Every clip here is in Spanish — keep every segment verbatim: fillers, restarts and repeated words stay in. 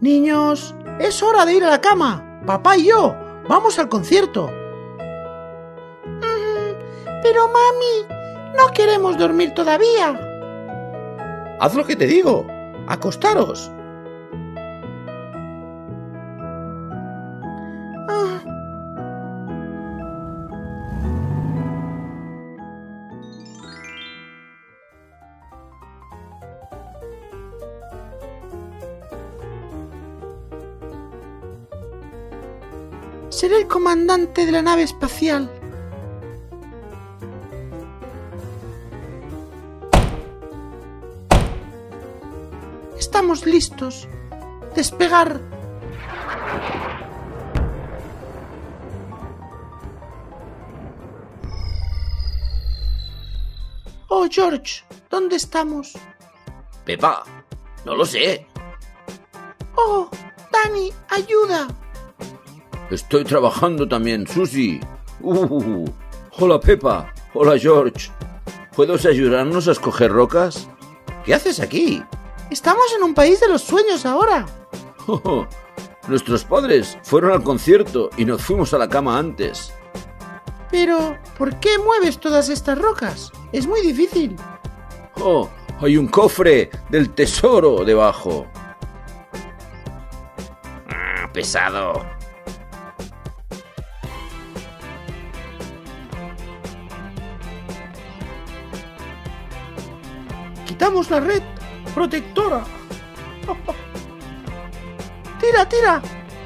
Niños, es hora de ir a la cama. Papá y yo vamos al concierto. Mm, pero mami, no queremos dormir todavía. Haz lo que te digo. Acostaros. Ah. Seré el comandante de la nave espacial. Estamos listos. Despegar. Oh, George, ¿dónde estamos? Pepa, no lo sé. Oh, Danny, ayuda. Estoy trabajando también, Susie. Uh, hola, Pepa. Hola, George. ¿Puedes ayudarnos a escoger rocas? ¿Qué haces aquí? Estamos en un país de los sueños ahora. Oh, nuestros padres fueron al concierto y nos fuimos a la cama antes. Pero, ¿por qué mueves todas estas rocas? Es muy difícil. Oh, hay un cofre del tesoro debajo. Ah, pesado. Quitamos la red protectora. Tira, tira.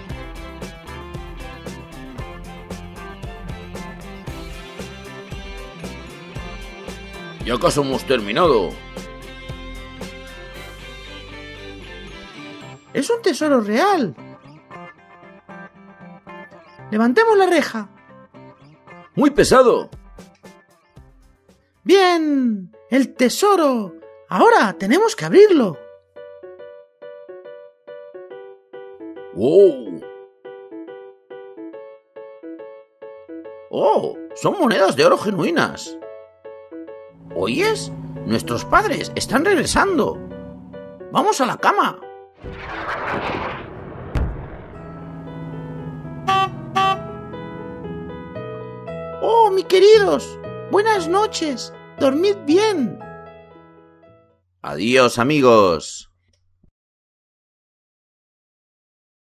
¿Ya casi hemos terminado? Es un tesoro real. Levantemos la reja. Muy pesado. Bien, el tesoro. Ahora tenemos que abrirlo. ¡Wow! ¡Oh! Son monedas de oro genuinas. ¿Oyes? Nuestros padres están regresando. ¡Vamos a la cama! ¡Oh, mis queridos! Buenas noches. Dormid bien. Adiós, amigos.